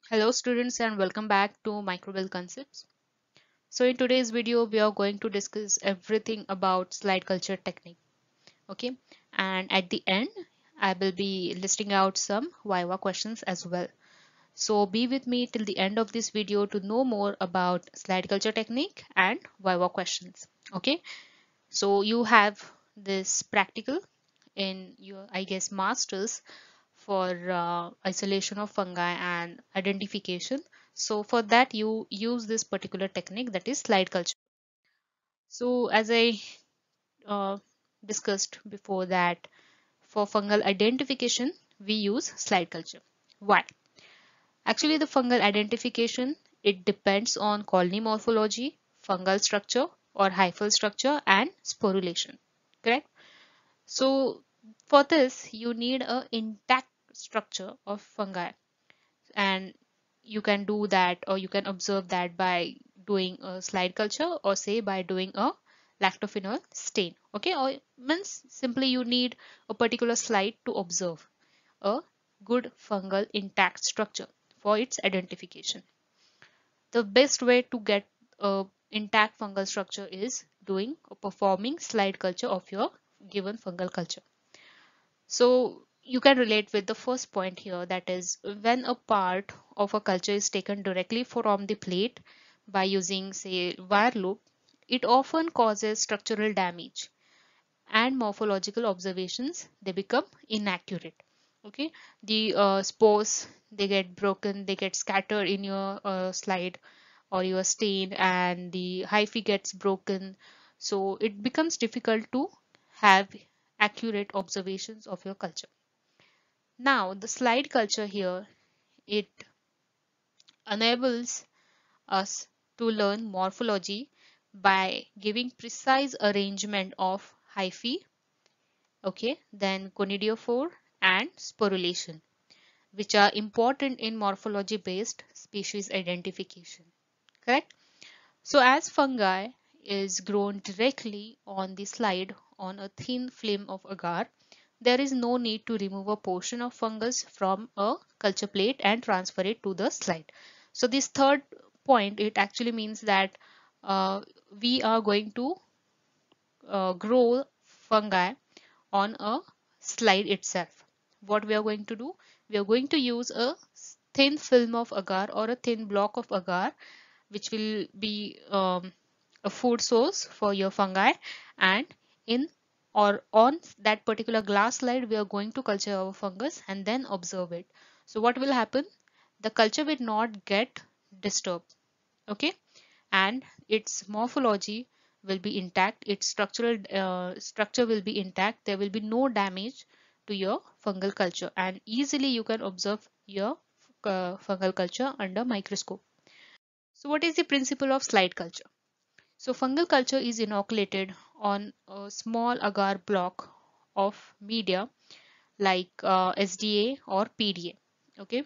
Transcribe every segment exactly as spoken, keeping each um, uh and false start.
Hello students and welcome back to Microbial Concepts. So in today's video we are going to discuss everything about slide culture technique. Okay, and at the end I will be listing out some Viva questions as well. So be with me till the end of this video to know more about slide culture technique and Viva questions. Okay, so you have this practical in your I guess masters for uh, isolation of fungi and identification. So for that you use this particular technique, that is slide culture. So as I uh, discussed before, that for fungal identification we use slide culture. Why? Actually the fungal identification, it depends on colony morphology, fungal structure or hyphal structure and sporulation. Correct? So for this you need a intact structure of fungi, and you can do that or you can observe that by doing a slide culture or say by doing a lactophenol stain. Okay, or means simply you need a particular slide to observe a good fungal intact structure for its identification. The best way to get a intact fungal structure is doing or performing slide culture of your given fungal culture. So you can relate with the first point here, that is when a part of a culture is taken directly from the plate by using say wire loop, it often causes structural damage and morphological observations they become inaccurate. Okay, the uh, spores they get broken, they get scattered in your uh, slide or your stain, and the hyphae gets broken, so it becomes difficult to have accurate observations of your culture. Now, the slide culture here, it enables us to learn morphology by giving precise arrangement of hyphae, okay, then conidiophore and sporulation, which are important in morphology based species identification. Correct? So as fungi is grown directly on the slide on a thin film of agar, there is no need to remove a portion of fungus from a culture plate and transfer it to the slide. So this third point, it actually means that uh, we are going to uh, grow fungi on a slide itself. What we are going to do? We are going to use a thin film of agar or a thin block of agar, which will be um, a food source for your fungi, and in or on that particular glass slide we are going to culture our fungus and then observe it. So what will happen? The culture will not get disturbed, okay, and its morphology will be intact, its structural uh, structure will be intact, there will be no damage to your fungal culture, and easily you can observe your uh, fungal culture under microscope. So what is the principle of slide culture? So fungal culture is inoculated on a small agar block of media like uh, S D A or P D A. Okay.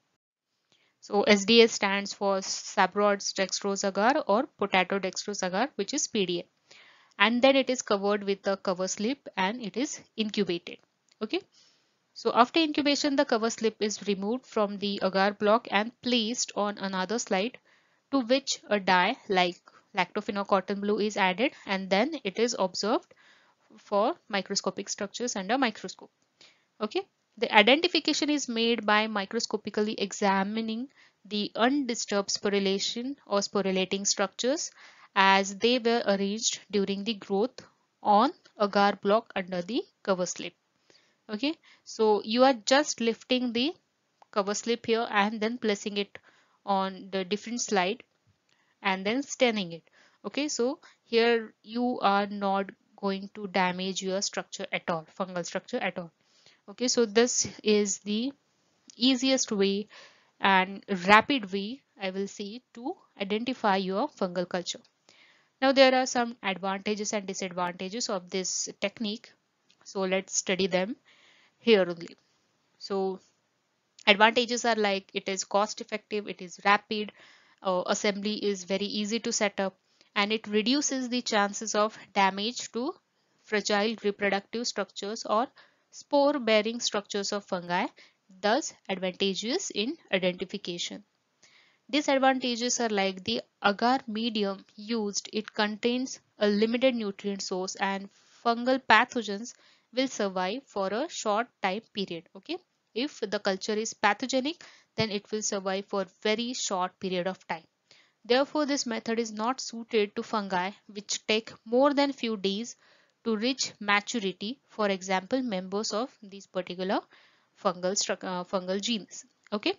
So S D A stands for saprolite dextrose agar or potato dextrose agar, which is P D A. And then it is covered with a cover slip and it is incubated. Okay. So after incubation, the cover slip is removed from the agar block and placed on another slide, to which a dye like lactophenocotton blue is added, and then it is observed for microscopic structures under microscope. Okay, the identification is made by microscopically examining the undisturbed sporulation or sporulating structures as they were arranged during the growth on agar block under the cover slip. Okay, so you are just lifting the cover slip here and then placing it on the different slide and then staining it. Okay, so here you are not going to damage your structure at all, fungal structure at all. Okay, so this is the easiest way and rapid way, I will say, to identify your fungal culture. Now there are some advantages and disadvantages of this technique, so let's study them here only. So advantages are like it is cost effective, it is rapid, uh, assembly is very easy to set up, and it reduces the chances of damage to fragile reproductive structures or spore bearing structures of fungi, thus advantageous in identification. Disadvantages are like the agar medium used, it contains a limited nutrient source and fungal pathogens will survive for a short time period. Okay, if the culture is pathogenic, then it will survive for very short period of time. Therefore, this method is not suited to fungi which take more than few days to reach maturity. For example, members of these particular fungal uh, fungal genes. Okay.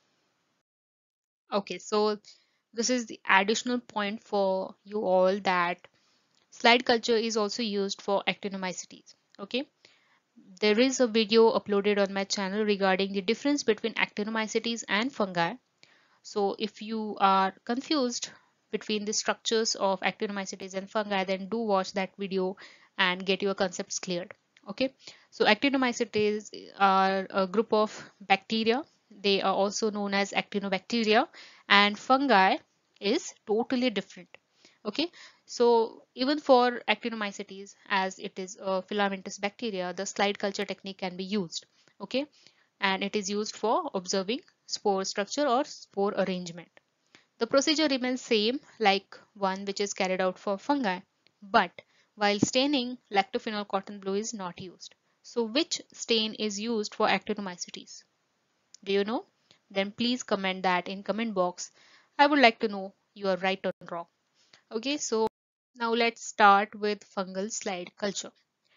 Okay, so this is the additional point for you all, that slide culture is also used for actinomycetes. Okay, there is a video uploaded on my channel regarding the difference between actinomycetes and fungi. So if you are confused between the structures of actinomycetes and fungi, then do watch that video and get your concepts cleared. Okay, so actinomycetes are a group of bacteria. They are also known as actinobacteria, and fungi is totally different. Okay, so even for actinomycetes, as it is a filamentous bacteria, the slide culture technique can be used. Okay, and it is used for observing spore structure or spore arrangement. The procedure remains same like one which is carried out for fungi, but while staining, lactophenol cotton blue is not used. So which stain is used for actinomycetes? Do you know? Then please comment that in comment box. I would like to know you are right or wrong. Okay, so now let's start with fungal slide culture.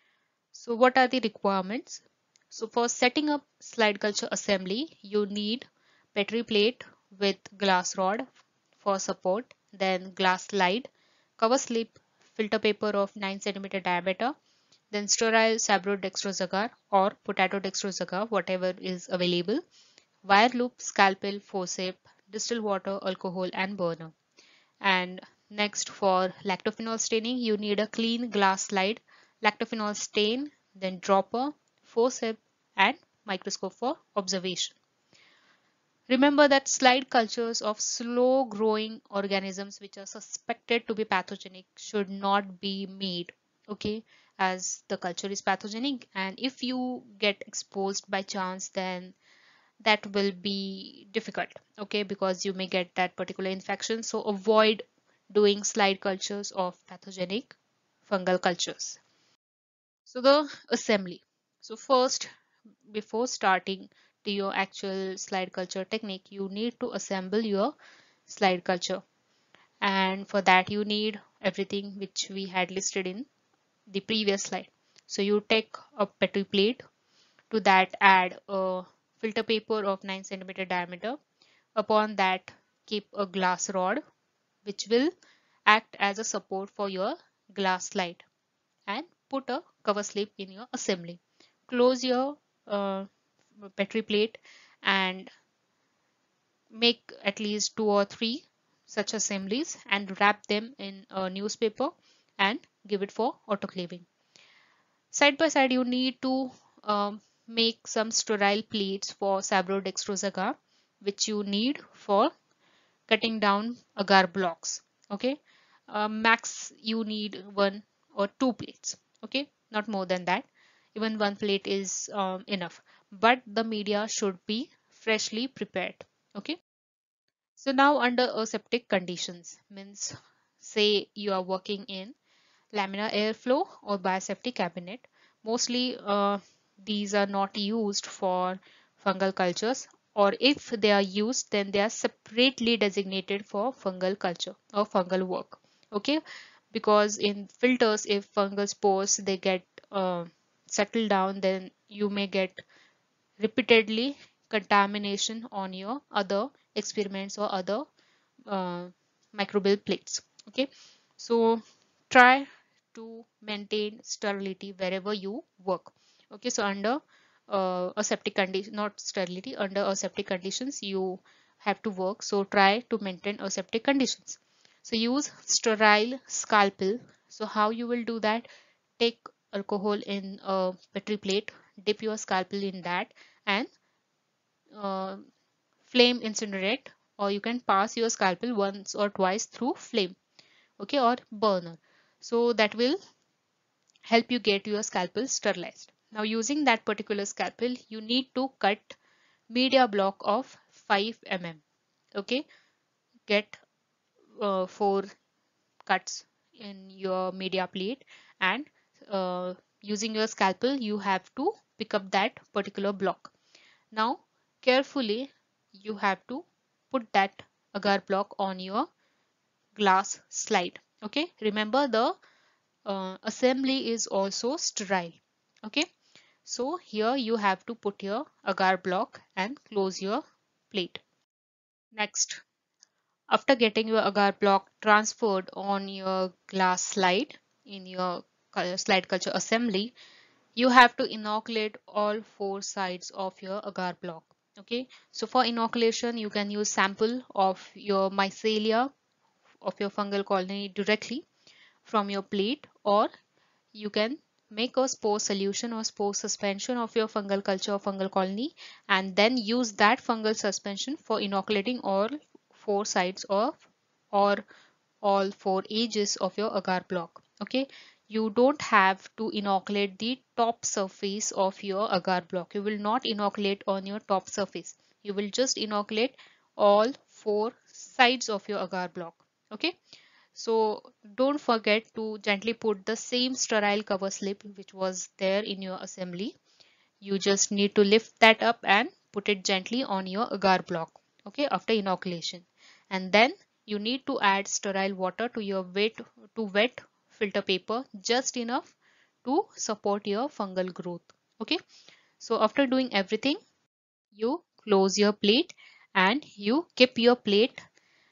So what are the requirements? So for setting up slide culture assembly, you need Petri plate with glass rod for support, then glass slide, cover slip, filter paper of nine centimeter diameter, then sterile sabro-dextrose agar or potato dextrose agar, whatever is available, wire loop, scalpel, forceps, distilled water, alcohol, and burner. And next, for lactophenol staining, you need a clean glass slide, lactophenol stain, then dropper, forceps, and microscope for observation. Remember that slide cultures of slow growing organisms which are suspected to be pathogenic should not be made. Okay, as the culture is pathogenic, and if you get exposed by chance, then that will be difficult. Okay, because you may get that particular infection. So avoid doing slide cultures of pathogenic fungal cultures. So the assembly. So first, before starting to your actual slide culture technique, you need to assemble your slide culture, and for that you need everything which we had listed in the previous slide. So you take a petri plate, to that add a filter paper of nine centimeter diameter. Upon that, keep a glass rod which will act as a support for your glass slide, and put a cover slip in your assembly. Close your uh, petri plate and make at least two or three such assemblies and wrap them in a newspaper and give it for autoclaving. Side by side, you need to um, make some sterile plates for sabro-dextrose agar, which you need for cutting down agar blocks. Okay, uh, max you need one or two plates. Okay, not more than that. Even one plate is um, enough, but the media should be freshly prepared. Okay, so now under aseptic conditions, means say you are working in laminar airflow or bioseptic cabinet. Mostly uh, these are not used for fungal cultures, or if they are used, then they are separately designated for fungal culture or fungal work. Okay, because in filters, if fungal spores they get uh, settled down, then you may get repeatedly contamination on your other experiments or other uh, microbial plates. Okay, so try to maintain sterility wherever you work. Okay, so under uh, aseptic condition, not sterility, under aseptic conditions you have to work, so try to maintain aseptic conditions. So use sterile scalpel. So how you will do that? Take alcohol in a petri plate, dip your scalpel in that, and uh, flame incinerate, or you can pass your scalpel once or twice through flame, okay, or burner. So that will help you get your scalpel sterilized. Now using that particular scalpel, you need to cut media block of five millimeters. Okay, get uh, four cuts in your media plate, and uh, using your scalpel you have to pick up that particular block. Now carefully you have to put that agar block on your glass slide. Okay, remember the uh, assembly is also sterile. Okay, so here you have to put your agar block and close your plate. Next, after getting your agar block transferred on your glass slide in your slide culture assembly, you have to inoculate all four sides of your agar block. Okay, so for inoculation you can use sample of your mycelia of your fungal colony directly from your plate, or you can make a spore solution or spore suspension of your fungal culture or fungal colony, and then use that fungal suspension for inoculating all four sides of or all four edges of your agar block. Okay, you don't have to inoculate the top surface of your agar block. You will not inoculate on your top surface. You will just inoculate all four sides of your agar block. Okay, so don't forget to gently put the same sterile cover slip which was there in your assembly. You just need to lift that up and put it gently on your agar block. Okay, after inoculation. And then you need to add sterile water to your wet to wet filter paper, just enough to support your fungal growth. Okay, so after doing everything, you close your plate and you keep your plate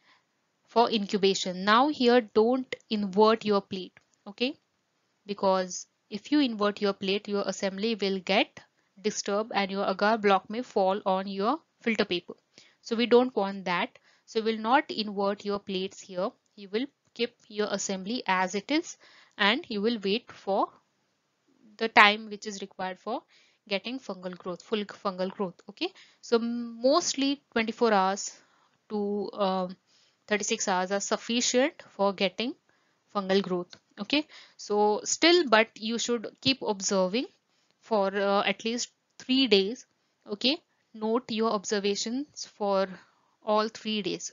for incubation. Now here don't invert your plate, okay, because if you invert your plate your assembly will get disturbed and your agar block may fall on your filter paper. So we don't want that. So we will not invert your plates here. You will keep your assembly as it is and you will wait for the time which is required for getting fungal growth, full fungal growth. Okay, so mostly twenty-four hours to um, thirty-six hours are sufficient for getting fungal growth. Okay, so still, but you should keep observing for uh, at least three days. Okay, note your observations for all three days.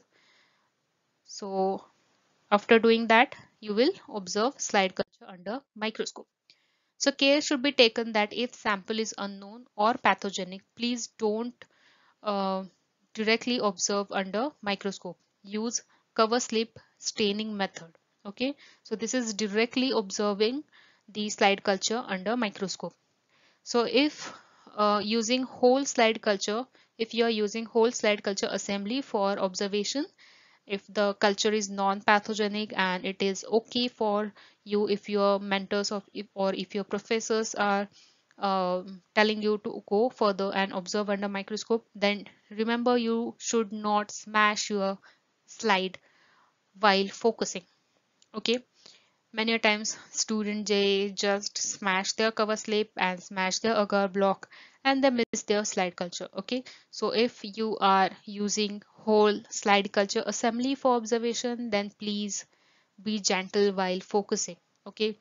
So after doing that you will observe slide culture under microscope. So care should be taken that if sample is unknown or pathogenic, please don't uh, directly observe under microscope. Use cover slip staining method. Okay, so this is directly observing the slide culture under microscope. So if uh, using whole slide culture, if you are using whole slide culture assembly for observation, if the culture is non-pathogenic and it is okay for you, if your mentors of if, or if your professors are uh, telling you to go further and observe under microscope, then remember you should not smash your slide while focusing. Okay, many a times student they just smash their cover slip and smash their agar block and they miss their slide culture. Okay, so if you are using whole slide culture assembly for observation, then please be gentle while focusing. Okay,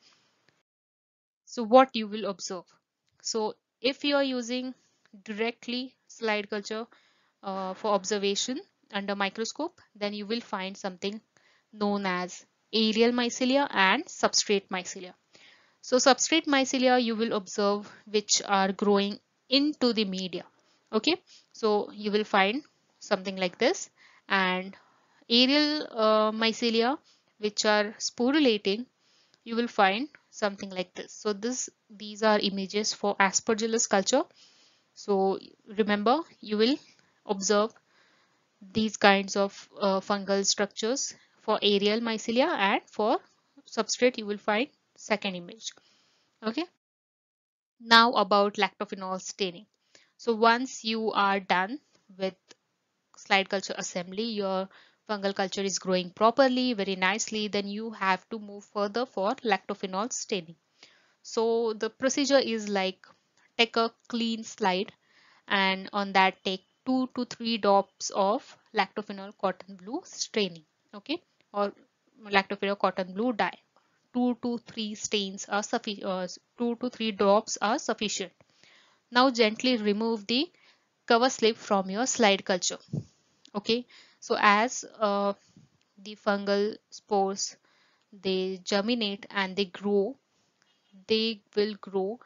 so what you will observe? So if you are using directly slide culture uh, for observation under microscope, then you will find something known as aerial mycelia and substrate mycelia. So substrate mycelia you will observe which are growing into the media. Okay, so you will find something like this, and aerial uh, mycelia which are sporulating, you will find something like this. So this these are images for aspergillus culture. So remember you will observe these kinds of uh, fungal structures for aerial mycelia, and for substrate you will find second image. Okay, now about lactophenol staining. So once you are done with slide culture assembly, your fungal culture is growing properly, very nicely, then you have to move further for lactophenol staining. So the procedure is like, take a clean slide and on that take two to three drops of lactophenol cotton blue staining. Okay, or lactophenol cotton blue dye. Two to three stains are sufficient. Uh, two to three drops are sufficient. Now gently remove the cover slip from your slide culture. Okay, so as uh, the fungal spores, they germinate and they grow, they will grow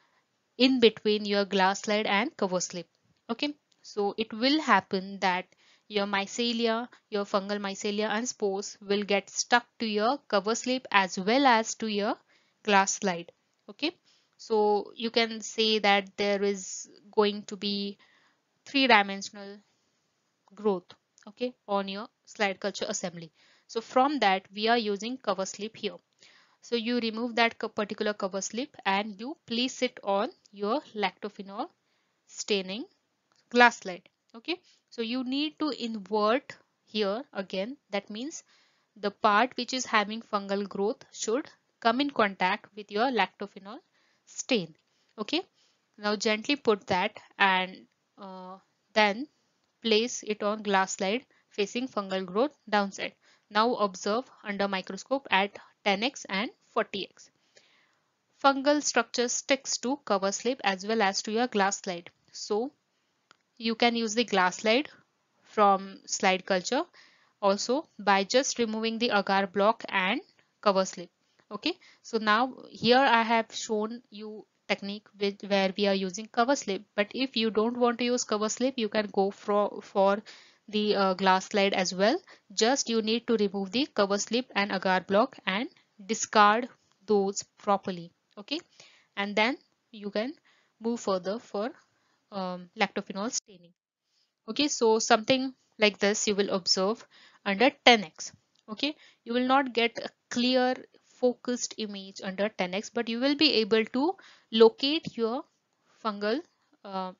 in between your glass slide and cover slip. Okay, so it will happen that your mycelia, your fungal mycelia and spores will get stuck to your cover slip as well as to your glass slide. Okay, so you can say that there is going to be three dimensional growth, okay, on your slide culture assembly. So from that we are using cover slip here. So you remove that particular cover slip and you place it on your lactophenol staining glass slide. Okay, so you need to invert here again. That means the part which is having fungal growth should come in contact with your lactophenol stain. Okay, now gently put that and uh, then place it on glass slide facing fungal growth downside. Now observe under microscope at ten x and forty x. Fungal structure sticks to cover slip as well as to your glass slide. So you can use the glass slide from slide culture also by just removing the agar block and cover slip. Okay, so now here I have shown you technique with where we are using cover slip, but if you don't want to use cover slip you can go for for the uh, glass slide as well. Just you need to remove the cover slip and agar block and discard those properly. Okay, and then you can move further for um, lactophenol staining. Okay, so something like this you will observe under ten x. Okay, you will not get a clear focused image under ten x, but you will be able to locate your fungal uh,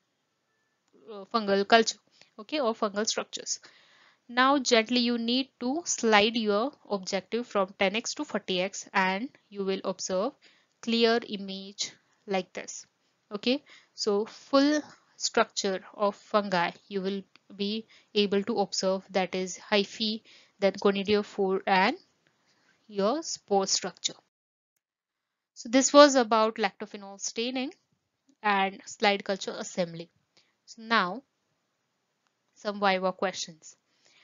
uh, fungal culture, okay, or fungal structures. Now gently you need to slide your objective from ten x to forty x and you will observe clear image like this. Okay, so full structure of fungi you will be able to observe, that is hyphae, then conidiophore and your spore structure. So this was about lactophenol staining and slide culture assembly. So now some viva questions.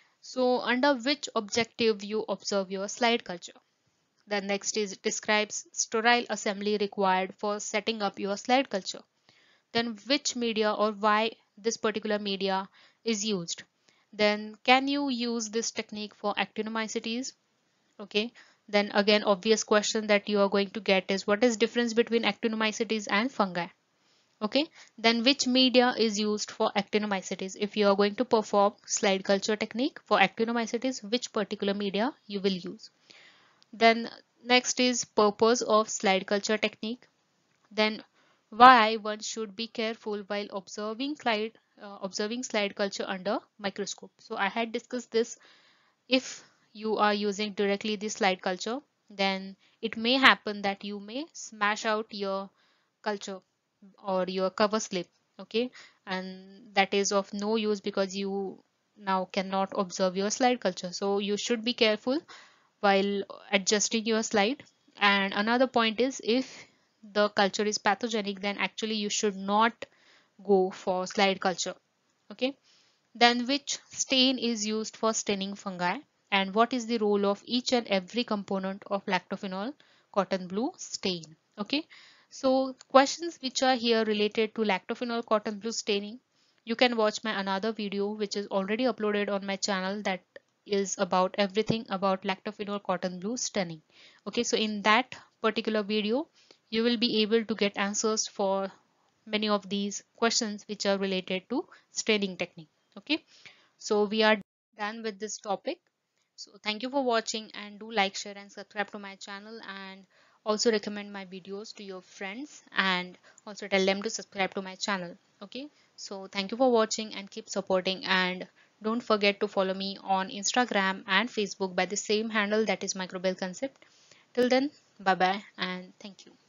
So under which objective you observe your slide culture? The next is describes sterile assembly required for setting up your slide culture. Then which media or why this particular media is used. Then can you use this technique for actinomycetes? Okay. Then again obvious question that you are going to get is what is difference between actinomycetes and fungi? Okay, then which media is used for actinomycetes? If you are going to perform slide culture technique for actinomycetes, which particular media you will use? Then next is purpose of slide culture technique. Then why one should be careful while observing slide uh, observing slide culture under microscope. So I had discussed this. If you are using directly the slide culture, then it may happen that you may smash out your culture or your cover slip. Okay, and that is of no use because you now cannot observe your slide culture. So you should be careful while adjusting your slide. And another point is if the culture is pathogenic, then actually you should not go for slide culture. Okay, then which stain is used for staining fungi and what is the role of each and every component of lactophenol cotton blue stain? Okay, so questions which are here related to lactophenol cotton blue staining, you can watch my another video which is already uploaded on my channel, that is about everything about lactophenol cotton blue staining. Okay, so in that particular video you will be able to get answers for many of these questions which are related to staining technique. Okay, so we are done with this topic. So thank you for watching and do like, share and subscribe to my channel, and also recommend my videos to your friends and also tell them to subscribe to my channel. Okay, so thank you for watching and keep supporting, and don't forget to follow me on Instagram and Facebook by the same handle, that is Microbial Concept. Till then, bye bye and thank you.